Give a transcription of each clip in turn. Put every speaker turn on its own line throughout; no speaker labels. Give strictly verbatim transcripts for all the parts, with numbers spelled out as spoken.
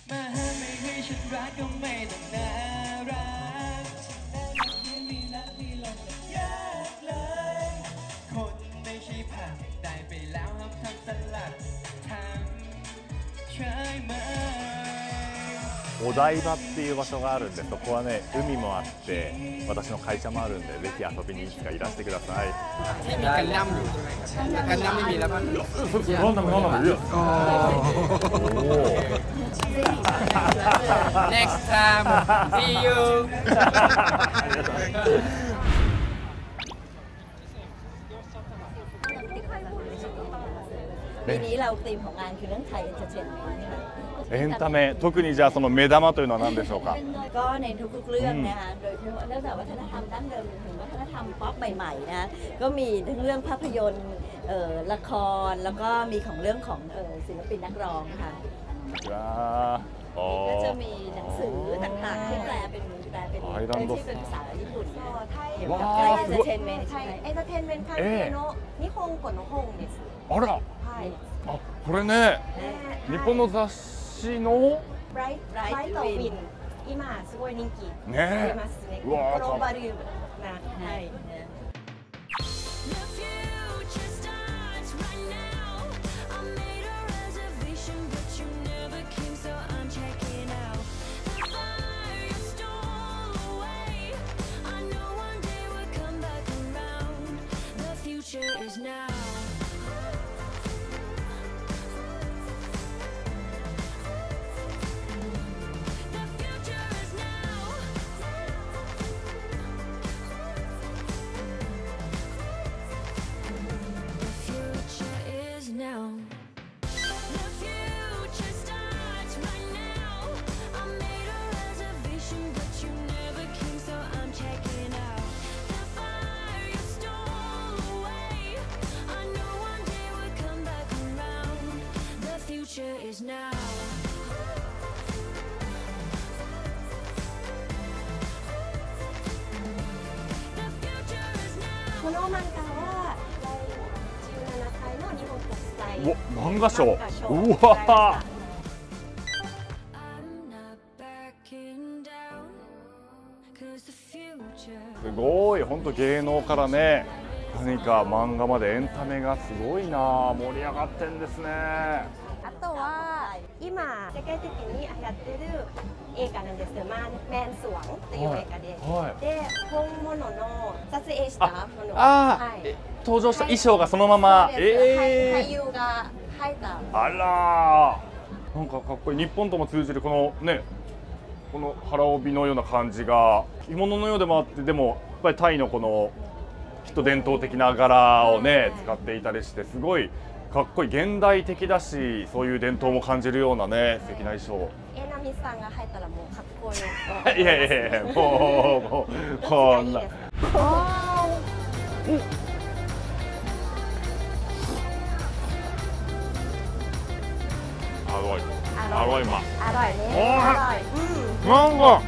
มาห้ามไม่ให้ฉันรักก็ไม่ต้องน่ารักฉันไม่รักไม่ลงยากเลยคนไม่ใช่ผักได้ไปแล้วห้ามทำสลัดทำใช่ไหม
お台場っていう場所があるんで、そこはね海もあって私の会社もあるんで、ぜひ遊びにいつかいらしてください。
ที่มีกันดั้มอยู่ใช่ไหมครับกันดั้มไม่มีแล้วมั้ง
なんだなんだいや。
Next time see you
ปีนี้เราธีมของงานคือเรื่องไทยเอนเตอร์เทนเมนต์ค่ะ
エンタメ、特にじゃあその目玉というのは何でしょうか。
ก็ในทุกๆเรื่องนะคะโดยเฉพาะเรื่องวัฒนธรรมดั้งเดิมถึงวัฒนธรรมป๊อปใหม่ๆนะก็มีทั้งเรื่องภาพยนตร์ละครแล้วก็มีของเรื่องของศิลปินนักร้องค่ะก็จะมีหนังสือต่างๆที่แปลเป็นแปลเป็นที่เป็นภาษาญี่ปุ่นเกี่ยวกับไทยเอนเตอร์เทนเมนต์ไทยเอนเตอร์เทนเมนต์関係の日本語の本です。
あら、あ、これね、日本の雑誌の
ブライトウィン、今すごい人気ありますね。グローバルな、はい。この漫画はだいじゅうななかいの日本国際
漫画賞。うわ。すごい、本当芸能からね、何か漫画までエンタメがすごいな、盛り上がってんですね。
あとは今世界的に流行ってる映画なんですけど、マンスワンという映画で、はい、で本物の撮影したもの、
あ、はい、登場した衣装がそのまま、
えー、俳優が入った。
あらー、なんかかっこいい。日本とも通じるこのね、この腹帯のような感じが着物のようでもあって、でもやっぱりタイのこのきっと伝統的な柄をね使っていたりして、すごいかっこいい、現代的だし、そういう伝統も感じるようなね素敵な衣装。
えなみさんが入ったらもうかっこいい。
いやいやいや、もうもうこんな。อร่อยอร่อยมาก
อร่อยเนี่ยอร่อย
なんか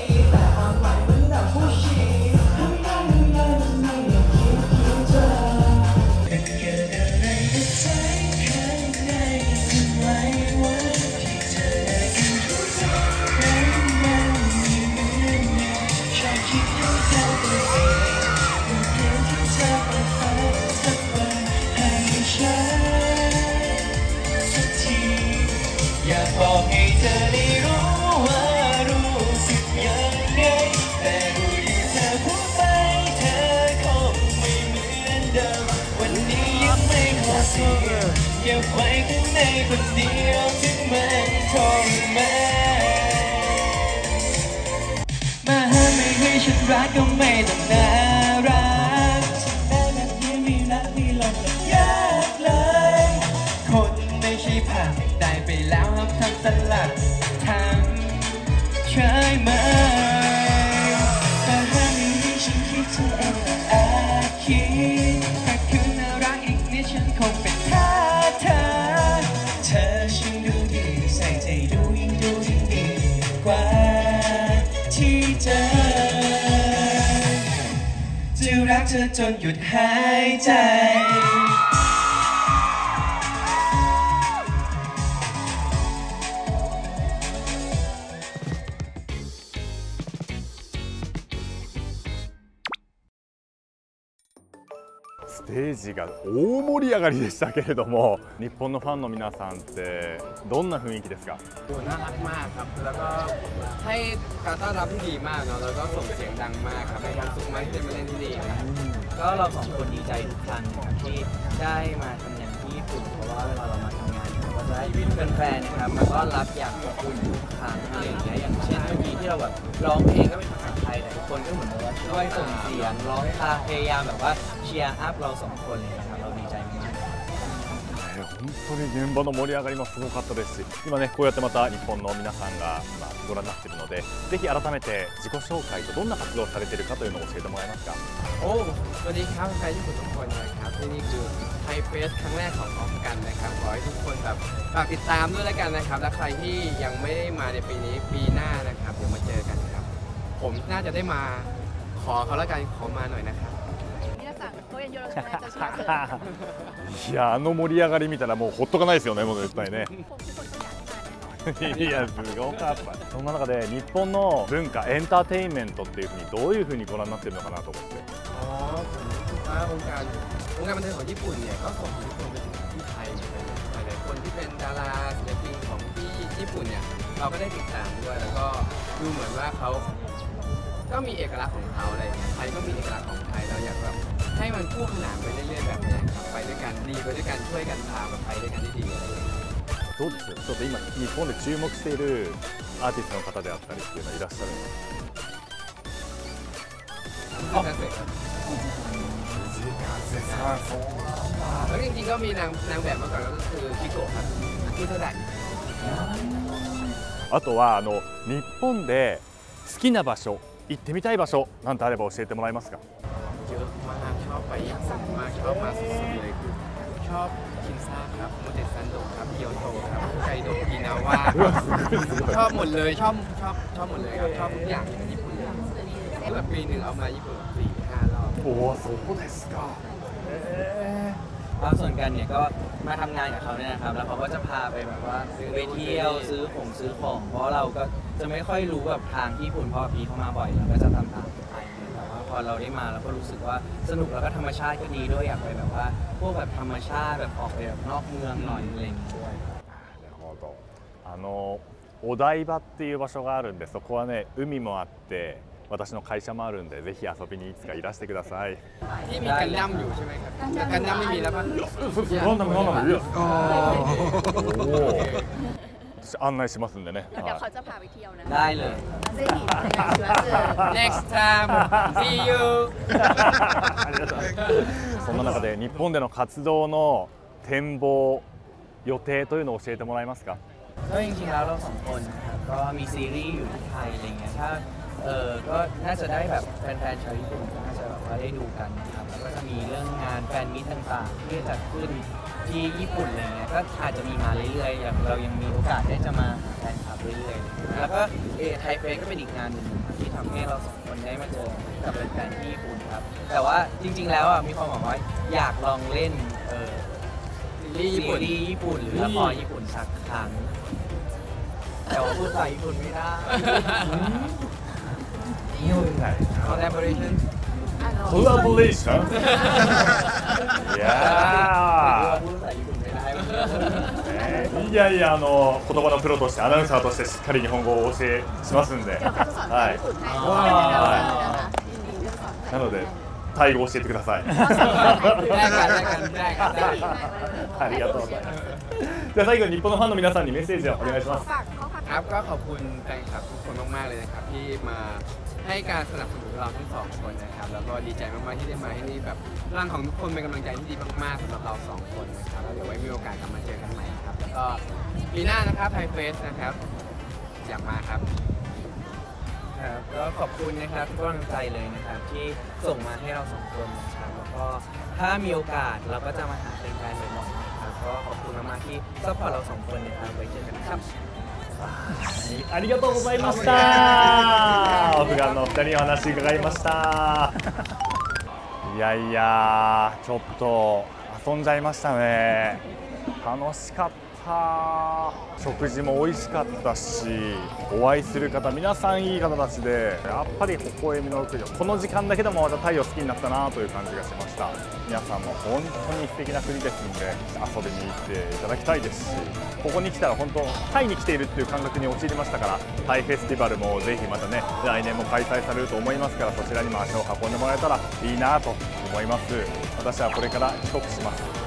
「 ดิมวันนี้ยังไม่หมดสิ้นเก็บไว้ข้างในคนเดียวถึงมันทรมานมาห้ามไม่ให้ฉันรักก็ไม่ต้องน่ารักฉันได้แบบนี้มีรักมีลมแบบยากเลยคนไม่ใช่ผักได้ไปแล้วห้ามทำสลัดทำใช่ไหมแต่ห้ามไม่ให้ฉันคิดถึงเองแต่แอบคิดถ้าคืนน่ารักอีกนิดฉันคงเป็นท่าเธอเธอฉันดูดีใส่ใจดูยิ่งดูยิ่งดีกว่าที่เจอจะรักเธอจนหยุดหายใจ
ステージが大盛り上がりでしたけれども、日本のファンの皆さんってどんな雰囲気ですか？
น่ารักมากครับแล้วก็ให้การต้อนรับที่ดีมากเนาะแล้วก็ส่งเสียงดังมากครับเป็นความสุขมากที่ได้มาเล่นที่นี่ครับ
ก็เราสองคนดีใจทุกครั้งนะครับที่ได้มาทำงานที่ญี่ปุ่นเพราะว่าเวลาเรามาทำงานเราก็จะได้แฟนๆนะครับมาต้อนรับอย่างอบอุ่นทุกครั้งอะไรอย่างเงี้ยอย่างเช่นเมื่อกี้ที่เราแบบร้องเพลงก็เป็นภาษาไทยแต่ทุกคนก็เหมือนว่าช่วยส่งเสียงร้องคาพยายามแบบว่าเชียร์อัพเราสองคนเลยนะครับเราดีใจมาก
本当に現場の盛り上がりもすごかったですし、今ねこうやってまた日本の皆さんがまあご覧になっているので、ぜひ改めて自己紹介とどんな活動をされているかというのを教えてもらえますか？
โอ้สวัสดีครับแฟนญี่ปุ่นทุกคนนะครับที่นี่คือไทยเฟสครั้งแรกของพร้อมกันนะครับขอให้ทุกคนแบบฝากติดตามด้วยแล้วกันนะครับและใครที่ยังไม่ได้มาในปีนี้ปีหน้านะครับเดี๋ยวมาเจอกันครับผมน่าจะได้มาขอเขาแล้วกันขอมาหน่อยนะครับ
いや、あの盛り上がり見たらもうほっとかないですよね、もう絶対ね。いや、すごかった。そんな中で日本の文化、エンターテインメントっていうふうにどういうふうにご覧になっているのかなと思って。
อ๋อผมว่าวงการวงการบันเทิงของญี่ปุ่นเนี่ยก็ส่งอิทธิพลไปถึงที่ไทยเหมือนกันหลายๆคนที่เป็นดาราศิลปินของที่ญี่ปุ่นเนี่ยเราก็ได้ติดตามด้วยแล้วก็ดูเหมือนว่าเขาก็มีเอกลักษณ์ของเขาอะไรไทยก็มีเอกลักษณ์ของไทยเราอยากแบบให้มันคู่ขนานไปเรื่อยๆแบบนี้ครับไปด้วยกันดีไปด้วยกันช่วยกันพาแบบไปด้วยกันที่ดีอะไรอย่างเงี้ย
どうです？ちょっと今日本で注目しているアーティストの方であったりっていうのはいらっしゃるんですか？ แล้วจริงๆก็มีนางนางแบบเมื่อก่อนก็คือคิโกะครับคิโตะ あとはあの日本で好きな場所、行ってみたい場所なんてあれば教えてもらえますか？
เยอะมากชอบไปญี่ปุ่นมากชอบมาสุดๆเลยคือชอบคินซ่าครับโมเดซันโดครับเกียวโตครับไคโดกินาวาชอบหมดเลยชอบชอบชอบหมดเลยครับชอบทุกอย่างในญี่ปุ่นเลยแบบปีหนึ่งเอามาญี่ปุ่นสี่ห้ารอบ
โอ้そうですか。
บางส่วนกันเนี่ยก็มาทำงานกับเขาเนี่ยนะครับแล้วเขาก็จะพาไปแบบว่าไปเที่ยวซื้อของซื้อของเพราะเราก็จะไม่ค่อยรู้แบบทางที่ญี่ปุ่นเพราะพี่เขามาบ่อยเราก็จะตามตามไปแต่ว่าพอเราได้มาเราก็รู้สึกว่าสนุกแล้วก็ธรรมชาติก็ดีด้วยอยากไปแบบว่าพวกแบบธรรมชาติแบบออกไปแบบนอกเมืองหน่อยอะไรอย่างเงี้ยด้วย
なるほど。あのお台場っていう場所があるんで、そこはね海もあって私の会社もあるんで、ぜひ遊びにいつかいらしてください。
ที่มีกันดั้มอยู่ใช่ไหมครับแต่กันดั้มไม่มีแล้วป่ะ
ガンダムガンダムいや。おお。私案内しますんでね。
เดี๋ยวเขาจะพาไปเที่ยวนะ
ได้เลย
ぜひお願いします
next time see you
そんな中で日本での活動の展望、予定というのを教えてもらえますか？
ก็จริงๆแล้วเราสองคนนะครับก็มีซีรีส์อยู่ที่ไทยอะไรเงี้ยถ้าเออก็น่าจะได้แบบแฟนๆชาวญี่ปุ่นก็น่าจะแบบว่าได้ดูกันนะครับแล้วก็จะมีเรื่องงานแฟนมิตต่างๆที่จะขึ้นที่ญี่ปุ่นอะไรเงี้ยก็อาจจะมีมาเรื่อยๆอย่างเรายังมีโอกาสได้จะมาหาแฟนคลับเรื่อยๆแล้วก็เอไทยเฟสก็เป็นอีกงานหนึ่งที่ทำให้เราสองคนได้มาเจอกับแฟนๆที่ญี่ปุ่นครับแต่ว่าจริงๆแล้วอ่ะมีความหวังว่าอยากลองเล่นเออซีรีส์ญี่ปุ่นหรือละครญี่ปุ่นสักครั้งแต่ว่าพูดภาษาญี่ปุ่นไม่ได้
collaboration
コラボレーション。いや
พูดภาษาญี่ปุ่นไม่ได้
ー。いやいや、あの言葉のプロとしてアナウンサーとしてしっかり日本語をお教えしますんで。はい。なのでタイ語教えてください。
ได้กันได้กันได้กันได้
ありがとうございます。じゃあ最後に日本のファンの皆さんにメッセージをお願いします。
ครับก็ขอบคุณแฟนคลับทุกคนมากๆเลยนะครับที่มาให้การสนับสนุนเราทั้งสองคนนะครับแล้วก็ดีใจมากๆที่ได้มาที่นี่แบบพลังของทุกคนเป็นกำลังใจที่ดีมากๆสำหรับเราสองคนนะครับแล้วเดี๋ยวไว้มีโอกาสกลับมาเจอกันใหม่ครับแล้วก็ปีหน้านะครับไทยเฟสนะครับอยากมาครับ
ครับก็ขอบคุณนะครับทุกกำลังใจเลยนะครับที่ส่งมาให้เราสองคนนะครับแล้วก็ถ้ามีโอกาสเราก็จะมาหาแฟนๆบ่อยๆนะครับก็ขอบคุณมากๆที่ซัพพอร์ตเราสองคนนะครับไว้เจอกันครับ
ありがとうございました。オフガンのお二人にお話伺いました。いやいや、ちょっと遊んじゃいましたね。楽しかった。食事も美味しかったし、お会いする方皆さんいい方たちで、やっぱり微笑みの国、この時間だけでもまたタイを好きになったなという感じがしました。皆さんも本当に素敵な国ですので遊びに行っていただきたいですし、ここに来たら本当タイに来ているっていう感覚に陥りましたから、タイフェスティバルもぜひまたね来年も開催されると思いますから、そちらにも足を運んでもらえたらいいなと思います。私はこれから帰国します。